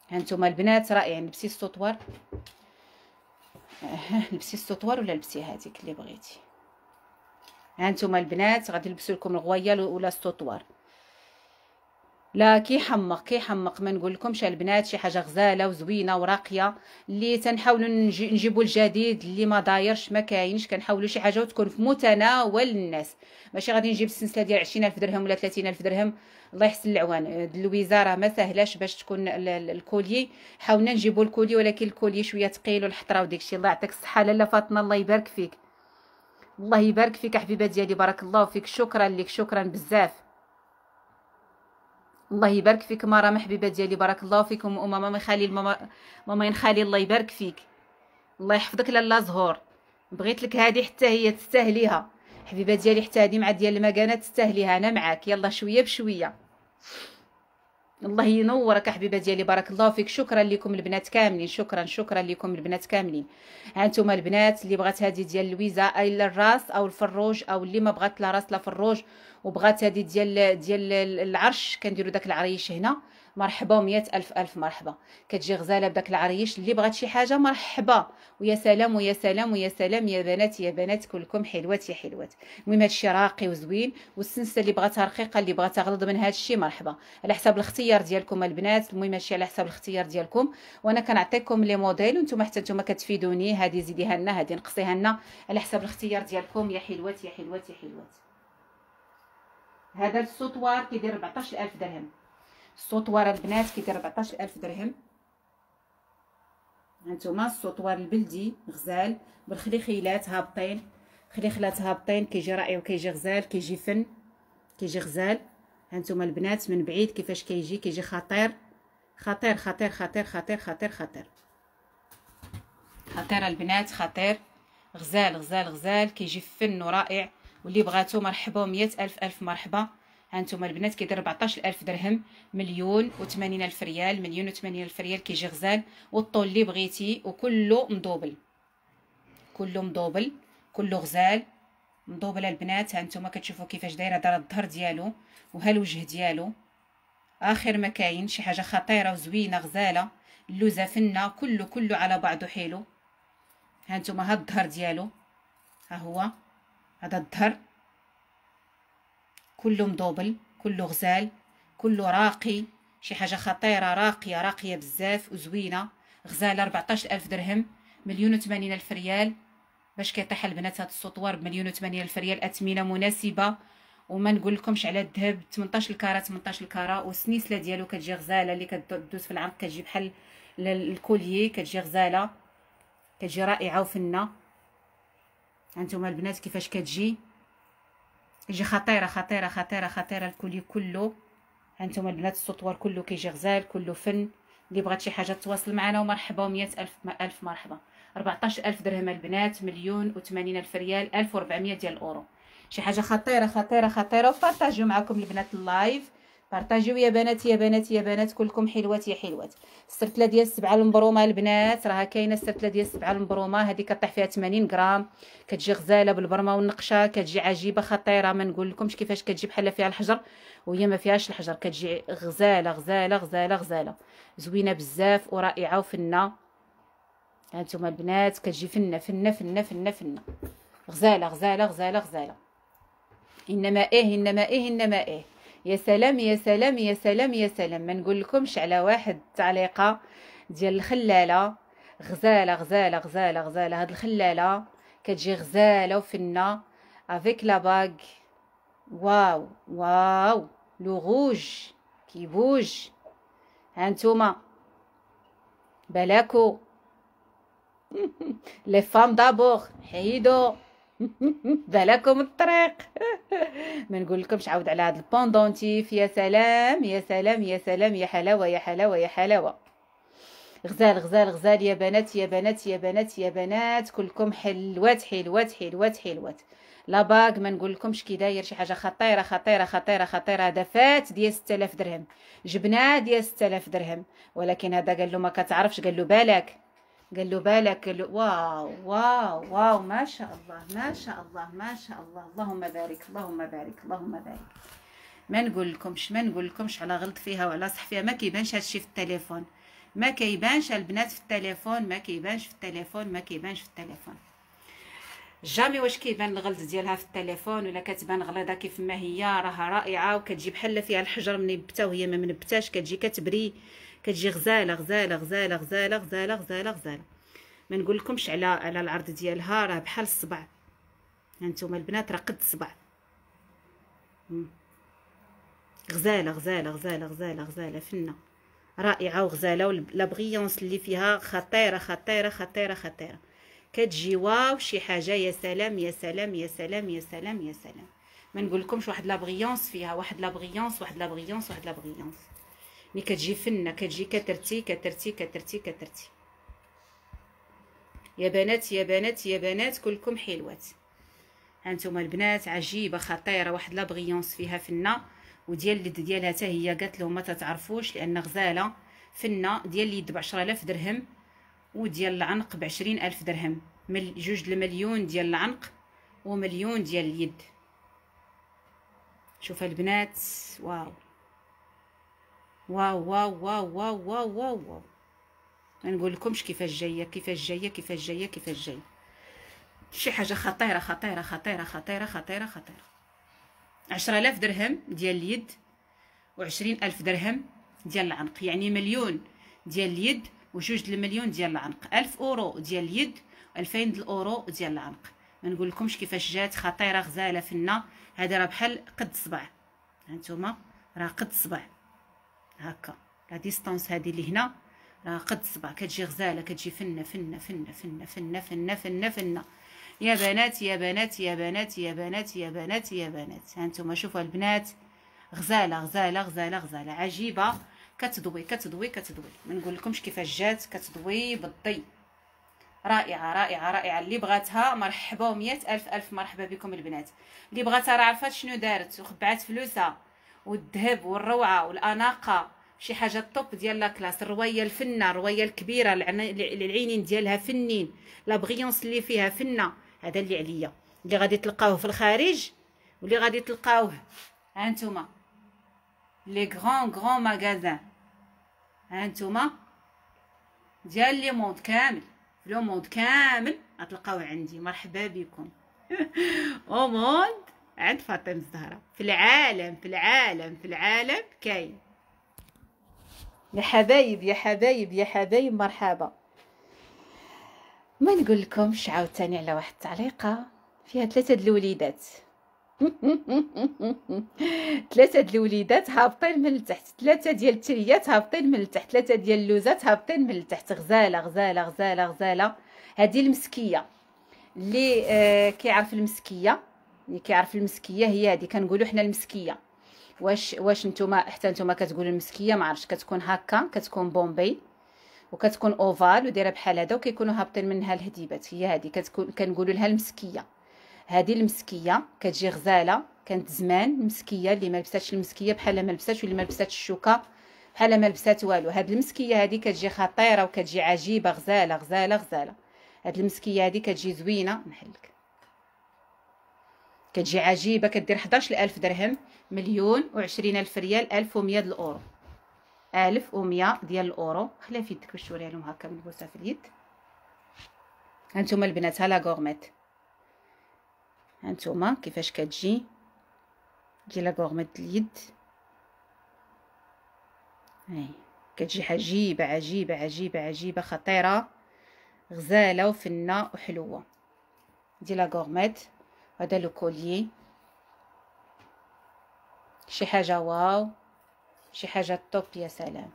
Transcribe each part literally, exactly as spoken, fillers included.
هانتوما البنات رائع. لبسي السطوار، لبسي السطوار ولا لبسي هذيك اللي بغيتي. هانتوما البنات غادي نلبسوا لكم الغويال ولا السطوار. لا كيحمق كيحمق ما نقول لكمش البنات، شي حاجه غزاله وزوينه وراقيه اللي تنحاولوا نجي نجيبوا الجديد اللي ما دايرش ما كاينش. كنحاولوا شي حاجه تكون في متناول الناس، ماشي غادي نجيب السلسله ديال عشرين ألف درهم ولا ثلاثين ألف درهم. الله يحسن العوان. اللويزه راه ما سهلاش باش تكون الكولي. حاولنا نجيبوا الكولي ولكن الكولي شويه ثقيل والحطره وداكشي. الله يعطيك الصحه لاله فاطمه، الله يبارك فيك، الله يبارك فيك حبيبه ديالي، بارك الله فيك، شكرا لك شكرا بزاف. الله يبارك فيك مرام حبيبه ديالي، بارك الله فيكم. وماما ماما خالي ماما ماما خالي الله يبارك فيك، الله يحفظك لاله زهور. بغيت لك هذه حتى هي تستاهليها حبيبه ديالي، حتى هذه مع ديال المكانات تستاهليها. انا معاك، يلا شويه بشويه. الله ينورك حبيبه ديالي، بارك الله فيك. شكرا لكم البنات كاملين، شكرا شكرا لكم البنات كاملين. هانتوما البنات اللي بغات هذه ديال لويزا اي الراس او الفروج، او اللي ما بغات لا راس لا فروج وبغات هذه ديال ديال العرش، كنديروا داك العريش هنا. مرحبا ومية ألف ألف مرحبا. كتجي غزاله بداك العريش. اللي بغات شي حاجه مرحبا، ويا سلام ويا سلام ويا سلام يا بنات يا بنات كلكم حلوات يا حلوات. المهم هادشي راقي وزوين، والسنسه اللي بغاتها رقيقه اللي بغاتها غلظ من هادشي مرحبا، على حساب الاختيار ديالكم البنات. المهم هادشي على حساب الاختيار ديالكم، وانا كنعطيكم لي موديل وانتم حتى نتوما كتفيدوني. هذه زيديها لنا، هذه نقصيها لنا، على حساب الاختيار ديالكم يا حلوات يا حلوات يا حلوات. هذا السطوار كيدير أربعطاش ألف درهم. السطوار البنات كيدير أربعطاش ألف درهم. هانتوما السطوار البلدي غزال بالخليخيلات هابطين، خليخلات هابطين، كيجي رائع وكيجي غزال، كيجي فن، كيجي غزال. هانتوما البنات من بعيد كيفاش كيجي، كيجي خطير خطير خطير خطير خطير خطير خطير خطير البنات، خطير غزال غزال غزال، كيجي فن ورائع. واللي بغاتو مرحبا ومية ألف ألف مرحبا. هانتوما البنات كيدير أربعطاش ألف درهم، مليون وثمانين ألف ريال، مليون وثمانين ألف ريال. كيجي غزال والطول اللي بغيتي، وكله مدوبل، كله مدوبل، كله غزال مدوبل البنات. هانتوما كتشوفوا كيفاش دايره دار الظهر ديالو وها الوجه ديالو اخر ما كاين. شي حاجه خطيره وزوينه غزاله، اللوزه فنه، كله كله على بعضه حلو. هانتوما هاد الظهر ديالو، ها هو هذا الظهر كله مدوبل، كله غزال، كله راقي. شي حاجه خطيره راقيه راقيه بزاف وزوينه غزاله. أربعطاش ألف درهم، مليون وثمانين ألف ريال. باش كيطيح البنات هاد السطوار بمليون وثمانين ألف ريال. اثمنه مناسبه، وما نقول لكمش على الذهب. ثمنطاش الكاره ثمنطاش الكاره، والسنيسله ديالو كتجي غزاله اللي كدوز في العنق، كتجي بحال الكوليي، كتجي غزاله، كتجي رائعه وفنه. هانتوما البنات كيفاش كتجي، كتجي خطيره خطيره خطيره خطيره الكولي كله. هانتوما البنات السطوار كله كيجي غزال، كله فن. اللي بغات شي حاجه تواصل معنا ومرحبا ومية ألف ألف مرحبا. أربعطاش ألف درهم البنات، مليون وثمانين ألف ريال، ألف وأربعمية ديال الأورو. شي حاجه خطيره خطيره خطيره. وبارطاجيو معكم البنات اللايف، بارطاجيو يا بنات يا بنات يا بنات كلكم حلوات يا حلوات. السرتله ديال السبعه المبرومه البنات راها كاينه. السرتله ديال السبعه المبرومه هذه كطيح فيها ثمانين غرام، كتجي غزاله بالبرمه والنقشه، كتجي عجيبه خطيره. ما نقول لكمش كيفاش كتجي بحال فيها الحجر وهي ما فيهاش الحجر. كتجي غزاله غزاله غزاله غزاله، زوينه بزاف ورائعه وفنه. هانتوما البنات كتجي فنه فنه فنه فنه فنه، غزاله غزاله غزاله غزاله. انما ايه انما ايه انما ايه. يا سلام يا سلام يا سلام يا سلام. ما نقول لكمش على واحد التعليقه ديال الخلاله، غزاله غزاله غزاله غزاله. هاد الخلاله كتجي غزاله وفنه افيك لا باغ. واو واو لو روج كيبوج. هانتوما بلاكو لي فام دابور حيدو بلاكم الطريق. ما نقول لكمش عاود على هذا البوندونتيف. يا سلام يا سلام يا سلام يا حلاوه يا حلاوه يا حلاوه. غزال غزال غزال يا بنات يا بنات يا بنات يا بنات كلكم حلوات حلوات حلوات حلوات. لا باغ ما نقول لكمش كي داير شي حاجه خطيره خطيره خطيره خطيره. هذا فات ديال ستة آلاف درهم، جبناه ديال ستة آلاف درهم، ولكن هذا قال له ما كتعرفش، قال له بالك، قال له بالك، قال له واو واو واو ما شاء الله ما شاء الله ما شاء الله. اللهم بارك اللهم بارك اللهم بارك. ما نقول لكمش ما نقول لكمش على غلط فيها وعلى صح فيها. ما كيبانش هادشي في التليفون، ما كيبانش البنات في التليفون، ما كيبانش في التليفون، ما كيبانش في التليفون. جامي واش كيبان الغلط ديالها في التليفون ولا كتبان غليظه كيف ما هي. راها رائعه وكتجي بحال فيها الحجر من يبتا وهي ما منبتاش، كتجي كتبري، كتجي غزاله غزاله غزاله غزاله غزاله غزاله غزاله. ما نقول لكمش على على العرض ديالها، راه بحال الصبع. هانتوما البنات راه قد الصبع. غزاله غزاله غزاله غزاله غزاله فنه رائعه وغزاله، ولا بغيونس اللي فيها خطيره خطيره خطيره خطيره. كتجي واو شي حاجه. يا سلام يا سلام يا سلام يا سلام يا سلام. ما نقول لكمش واحد لا بغيونس فيها، واحد لا بغيونس واحد لا بغيونس واحد لا بغيونس. ملي كتجي فنه كتجي كترتي كترتي كترتي كترتي. يا بنات يا بنات يا بنات كلكم حلوات. هانتوما البنات عجيبه خطيره، واحد لا بغيونس فيها فنه، وديال اليد ديالها حتى هي قالت لهم ما تتعرفوش لان غزاله فنه. ديال اليد ب عشرة آلاف درهم، وديال العنق ب عشرين ألف درهم. من جوج المليون ديال العنق ومليون ديال اليد. شوف البنات واو واو واو واو واو واو واو, واو. ما نقول لكمش كيفاش جايه كيفاش جايه كيفاش جايه كيفاش جايه. شي حاجه خطيره خطيره خطيره خطيره خطيره خطيره. عشرة آلاف درهم ديال اليد وعشرين ألف درهم ديال العنق، يعني مليون ديال اليد وجوج المليون ديال العنق. ألف اورو ديال اليد وألفين الاورو ديال العنق. ما نقول لكمش كيفاش جات خطيره غزاله فنه. هذا راه بحال قد الصبع. هانتوما راه قد الصبع هكا. لا ديستانس هذه اللي هنا راه قد الصبع. كتجي غزاله كتجي فنه فنه فنه فنه فنه فنه فنه فنه. يا بنات يا بنات يا بنات يا بنات يا بنات يا بنات. هانتوما شوفوا البنات غزاله غزاله غزاله غزاله عجيبه. كتضوي كتضوي كتضوي. ما نقول لكمش كيفاش جات كتضوي بالضي. رائعه رائعه رائعه. اللي بغاتها مرحبا ومئة الف الف مرحبا بكم البنات. اللي بغاتها راه عرفات شنو دارت وخبعات فلوسها والذهب والروعه والاناقه. شي حاجه الطوب ديال لاكلاس. الروايه الفنه الروايه الكبيره العينين ديالها فنين. لا بغيونس اللي فيها فنه. هذا اللي عليا اللي غادي تلقاوه في الخارج واللي غادي تلقاوه هانتوما لي غران غران ماغازان. هانتوما ديال لي موند كامل في لو موند كامل غتلقاوه عندي. مرحبا بكم. او موند عند فاطمه الزهراء. في العالم في العالم في العالم كاين. يا حبايب يا حبايب يا حبايب مرحبا. ما نقول لكمش عاوتاني على واحد التعليقه فيها ثلاثه د الوليدات. ثلاثه د الوليدات هابطين من التحت، ثلاثه ديال التريات هابطين من التحت، ثلاثه ديال اللوزات هابطين من التحت. غزاله غزاله غزاله غزاله. هذه المسكيه اللي آه كيعرف المسكيه اللي كيعرف المسكيه هي هذه. كنقولوا حنا المسكيه. واش واش نتوما حتى نتوما كتقولوا المسكيه ما عرفتش. كتكون هكا كتكون بومبي وكتكون اوفال ودايره بحال هذا وكيكونوا هابطين منها الهديبات. هي هذه كتكون كنقولوا لها المسكيه. هذه المسكيه كتجي غزاله. كانت زمان المسكيه اللي ما لبساتش المسكيه بحال ما لبساتش واللي ما لبساتش الشوكه بحال ما لبسات والو. هذه المسكيه هذه كتجي خطيره وكتجي عجيبه غزاله غزاله غزاله. هذه المسكيه هذه كتجي زوينه نحلك. كتجي عجيبه كدير حداش ألف درهم. مليون وعشرين ألف ريال. ألف ومية ديال الاورو. ألف ومية ديال الاورو. خليها في يدك باش توريها لهم هكا ملبوسه في اليد. هانتوما البنات ها لا غورميت. هانتوما كيفاش كتجي. تجي لا غورميت اليد. هاي كتجي عجيبه عجيبه عجيبه عجيبه خطيره غزاله وفنه وحلوه. دي لا غورميت. هذا لو كوليي شي حاجه واو شي حاجه توب. يا سلام.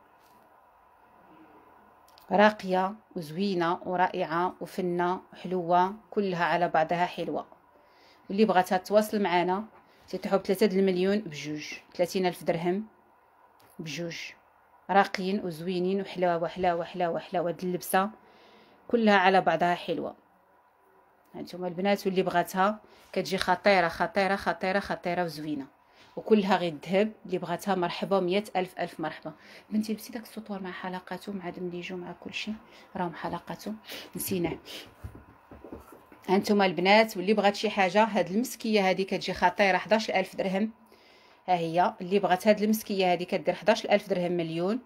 راقيه وزوينه ورائعه وفنه وحلوه كلها على بعضها حلوه. واللي بغاتها تواصل معنا تتحب ثلاثة المليون بجوج. ثلاثين ألف درهم بجوج. راقيين وزوينين وحلاوه حلاوه حلاوه حلاوه. هاد اللبسه كلها على بعضها حلوه. هانتوما البنات. واللي بغاتها كتجي خطيره خطيره خطيره خطيره وزوينه وكلها غير الذهب. اللي بغاتها مرحبا مئة الف الف مرحبا. بنتي لبسي داك السطور مع حلقاته مع دمليجو مع كلشي راهم حلقاته نسيناه. هانتوما البنات. واللي بغات شي حاجه هاد المسكيه هذه كتجي خطيره حداش ألف درهم. ها هي اللي بغات هاد المسكيه هذه كدير حداش ألف درهم. مليون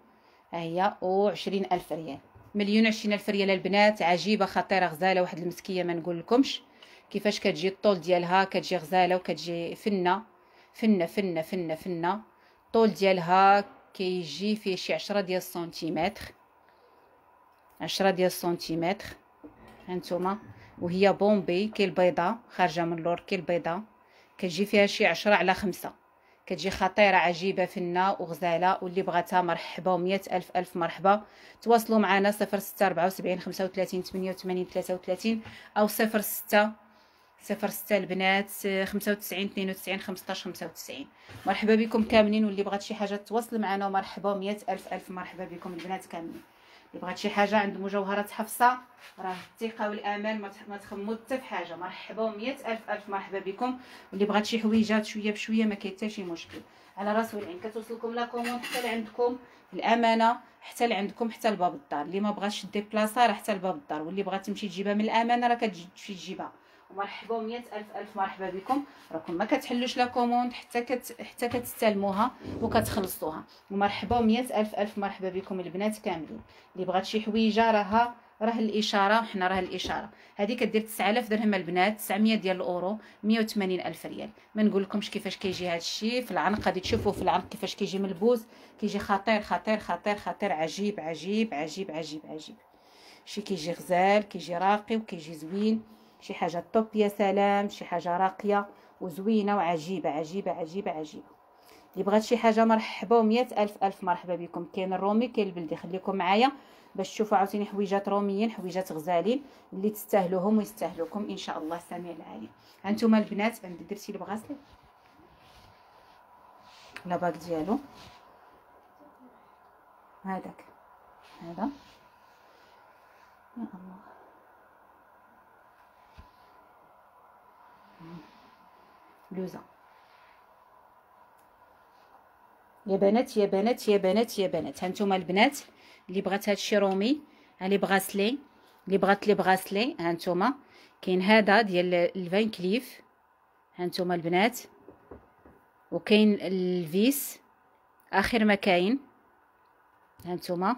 ها هي و عشرين ألف ريال. مليون عشرين ألف ريال البنات، عجيبه خطيره غزاله واحد المسكيه ما نقول لكمش كيفاش كتجي الطول ديالها، كتجي غزاله وكتجي فنه فنه فنه فنه فنه. الطول ديالها كيجي فيه شي عشرة ديال السنتيمتر، عشرة ديال السنتيمتر هانتوما. وهي بومبي كي البيضه خارجه من اللور كي البيضه، كتجي فيها شي عشرة على خمسة، كتجي خطيره عجيبه فنه وغزاله. واللي بغاتها مرحبا ومية الف الف مرحبا. تواصلوا معنا صفر ستة أربعة وسبعين خمسة وثلاثين ثمانية وثمانين ثلاثة وثلاثين او صفر ستة صفر ستة البنات خمسة وتسعين اثنين وتسعين خمسطاش خمسة وتسعين. مرحبا بكم كاملين. واللي بغات شي حاجه تواصل معنا ومرحبا ومية الف الف مرحبا بكم البنات كاملين. اللي بغات شي حاجه عند مجوهرات حفصه راه الثقه والامان ما تخمو حتى في حاجه. مرحبا ومية الف الف مرحبا بكم. واللي بغات شي حويجات شويه بشويه ما كاين حتى شي مشكل، على راس والعين كتوصلكم لا كوموند حتى لعندكم الامانه، حتى لعندكم حتى لباب الدار. اللي ما بغاش ديبلاصا راه حتى لباب الدار، واللي بغات تمشي تجيبها من الامانه راه كتجي تمشي تجيبها. ومرحبا ومية الف الف مرحبا بكم. راكم ما كتحلوش لا كوموند حتى كت حتى كتستلموها وكتخلصوها. ومرحبا ومية الف الف مرحبا بكم البنات كاملين. اللي بغات شي حويجه راها راه الاشاره، حنا راه الاشاره. هذه كدير تسعة آلاف درهم البنات، تسعمية ديال الاورو، مية وثمانين الف ريال. ما نقول لكمش كيفاش كيجي هذا الشيء في العنق، غادي تشوفوا في العنق كيفاش كيجي ملبوس، كيجي خطير خطير خطير خطير عجيب عجيب عجيب عجيب عجيب. شي كيجي غزال كيجي راقي وكيجي زوين، شي حاجه طوب يا سلام، شي حاجه راقيه وزوينه وعجيبه عجيبه عجيبه عجيبه. اللي بغات شي حاجه مرحبا ومية الف الف مرحبا بكم. كاين الرومي كاين البلدي. خليكم معايا باش تشوفوا عاوتاني حويجات روميين حويجات غزالين اللي تستاهلوهم ويستاهلوكم ان شاء الله السميع العليم. هانتوما البنات عندي درتي البغاسلي لاباك ديالو هذاك هذا يا الله بلوزه يا بنات يا بنات يا بنات يا بنات. هانتوما البنات اللي بغات هادشي رومي لي بغاسلي، اللي بغات لي بغاسلي هانتوما كاين هذا ديال الفان كليف هانتوما البنات، وكاين الفيس اخر ما كاين هانتوما.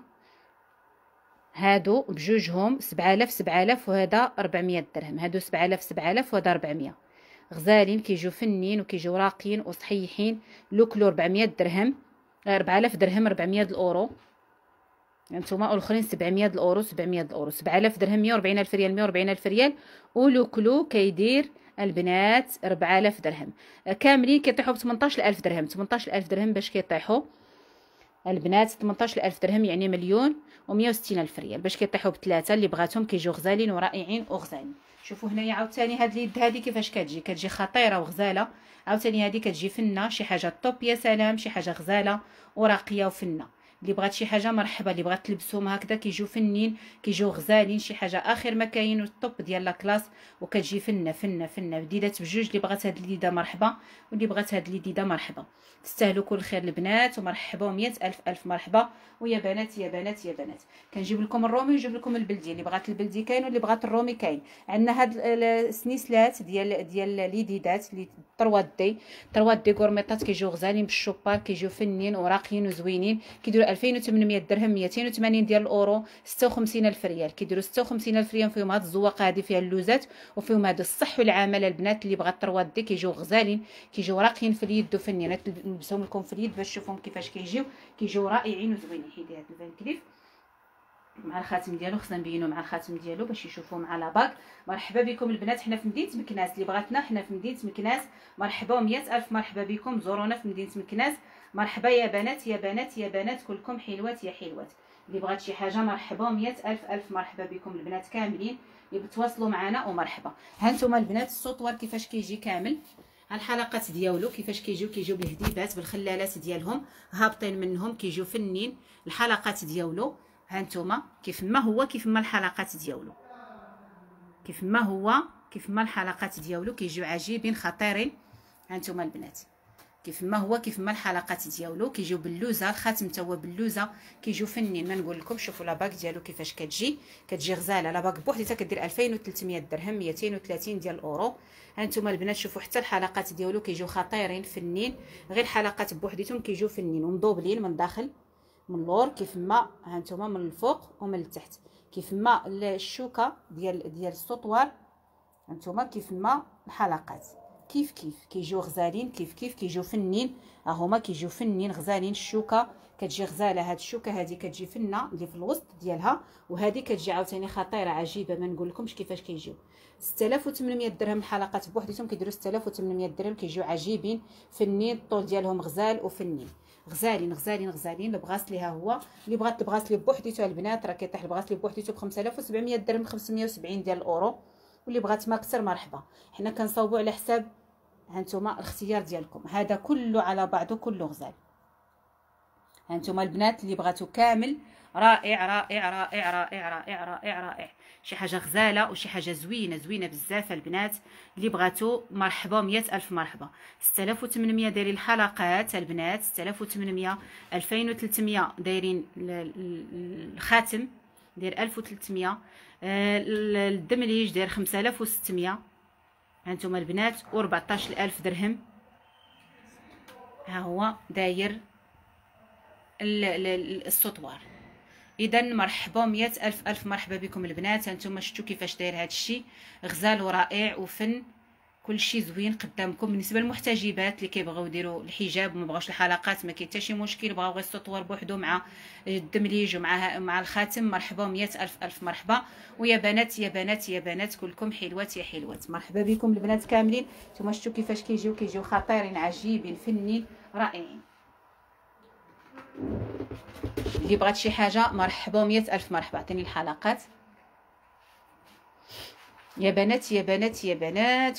هادو بجوجهم سبعة آلاف سبعة آلاف وهذا أربعمية درهم. هادو سبعة آلاف سبعة آلاف وهذا أربعمية. غزالين كيجيو فنين وكيجيو راقيين وصحيحين. لوكلو أربعمية درهم، أربعة آلاف درهم، أربعمية الاورو هانتوما. والاخرين سبعمية الاورو سبعمية الاورو. سبعة آلاف درهم مية وأربعين ألف ريال مية وأربعين ألف ريال. ولوكلو كيدير البنات أربعة آلاف درهم. كاملين كيطيحوا ب ثمنطاش ألف درهم. ثمنطاش ألف درهم باش كيطيحوا البنات، ثمنطاش ألف درهم يعني مليون ومية وستين ألف ريال باش كيطيحوا بثلاثه. اللي بغاتهم كيجيو غزالين ورائعين وغزالين. شوفوا هنايا عاوتاني هاد اليد هادي كيفاش كتجي، كتجي خطيره وغزاله. عاوتاني هادي كتجي فنه، شي حاجه طوب يا سلام، شي حاجه غزاله وراقيه وفنه. اللي بغات شي حاجه مرحبا، اللي بغات تلبسهم هكذا كيجيو فنين كيجيو غزالين، شي حاجه اخر ما كاين والطوب ديال لا كلاس وكتجي فنه فنه فنه. بديدات بجوج. اللي بغات هاد اليده مرحبا، واللي بغات هاد اليده مرحبا. تستاهلوا كل خير البنات. ومرحبا ومية الف الف مرحبا. ويا بنات يا بنات يا بنات كنجيب لكم الرومي ونجيب لكم البلدي. اللي بغات البلدي كاين واللي بغات الرومي كاين. عندنا هاد السنيسلات ديال ديال ليديدات اللي طروات دي طروات دي غورميطات كيجيو غزالين بالشوبار، كيجيو فنين وراقيين وزوينين. كيديروا ألفين وثمنمية درهم، مئتين وثمانين ديال الاورو، ستة وخمسين ألف ريال. كيديروا ستة وخمسين ألف ريال. فيهم هاد الزواقه هادي فيها اللوزات وفيهم هاد الصح والعمل البنات. اللي بغات طروات دي كيجيو غزالين كيجيو راقيين في اليد وفنين. نلبسهم لكم في اليد باش تشوفوهم كيفاش كيجيو كيجيو رائعين وزوينين. حيدي هاد الفان كليف مع الخاتم ديالو، خصنا نبينو مع الخاتم ديالو باش يشوفوه مع لاباك. مرحبا بكم البنات. حنا في مدينه مكناس. اللي بغاتنا حنا في مدينه مكناس. مرحبا ومية الف مرحبا بكم. زورونا في مدينه مكناس. مرحبا يا بنات يا بنات يا بنات كلكم حلوات يا حلوات. اللي بغات شي حاجه مرحبا ومية الف الف مرحبا بكم البنات كاملين. يتواصلوا معنا ومرحبا. ها نتوما البنات السطوار كيفاش كيجي كامل. ها الحلقات ديالو كيفاش كيجيو كيجيو بالهديبات بالخلالات ديالهم هابطين منهم كيجيو فنين. الحلقات ديالو هانتوما كيف ما هو كيف ما الحلقات ديالو كيف ما هو كيف ما الحلقات ديالو كيجيو عجيبين خطيرين. هانتوما البنات كيف ما هو كيف ما الحلقات ديالو كيجيو باللوزه. الخاتم تا هو باللوزه كيجيو فنين. ما نقول لكم شوفوا لاباك ديالو كيفاش كتجي كتجي غزاله. لاباك بوحديتها كدير ألفين وثلاثمية درهم، مئتين وثلاثين ديال الاورو. هانتوما البنات شوفوا حتى الحلقات ديالو كيجيو خطيرين فنين. غير الحلقات بوحديتهم كيجيو فنين ومضوبلين من داخل من اللور كيف ما هانتوما من الفوق ومن التحت، كيف ما الشوكه ديال ديال السطوار هانتوما، كيف ما الحلقات كيف كيف كيجيو غزالين، كيف كيف كيجيو فنين. ها هما كيجيو فنين غزالين. الشوكه كتجي غزاله، هاد الشوكه هادي كتجي فنه اللي في الوسط ديالها، وهذه كتجي عاوتاني خطيره عجيبه ما نقول لكمش كيفاش كيجيو. ستة آلاف وثمانمية درهم الحلقات بوحديتهم كيديروا ستة آلاف وثمانمية درهم، كيجيو عجيبين فنين، الطول ديالهم غزال وفنين، غزالين غزالين غزالين. البغاسلي ها هو، اللي بغات البغاسلي بوحديتو البنات راه كيطيح البغاسلي بوحديتو ب خمسة آلاف وسبعمية درهم، خمسمية وسبعين ديال الاورو، واللي بغات ما اكثر مرحبا. حنا كنصاوبوا على حساب هانتوما الاختيار ديالكم. هذا كله على بعضه كله غزال. هانتوما البنات اللي بغاتو كامل رائع رائع رائع رائع رائع رائع رائع، شي حاجه غزاله وشي حاجه زوينه زوينه بزاف البنات. اللي بغاتو مرحبا، مية الف مرحبا. ستة آلاف وثمانمية دايرين الحلقات البنات، ستة آلاف وثمانمية، ألفين وثلاثمية دايرين الخاتم داير ألف وثلاثمية، الدمليج داير خمسة آلاف وستمية هانتوما البنات، و أربعطاش ألف درهم. ها هو داير السطوار. اذا مرحبا، مية الف الف مرحبا بكم البنات. هانتوما شفتوا كيفاش داير هذا الشيء، غزال ورائع وفن، كل شيء زوين قدامكم. بالنسبه للمحتجبات اللي كيبغيو يديروا الحجاب وما بغاوش الحلقات، ما كاين حتى شي مشكل، بغاو غير السطوار بوحدو مع الدمليج ومع مع الخاتم، مرحبا مية الف الف مرحبا. ويا بنات يا بنات يا بنات كلكم حلوات يا حلوات، مرحبا بكم البنات كاملين. نتوما شفتوا كيفاش كيجيو كيجيو خطيرين عجيبين فنين رائعين. اللي بغات شي حاجه مرحبا مية الف مرحبا. عطيني الحلقات يا بنات يا بنات يا بنات.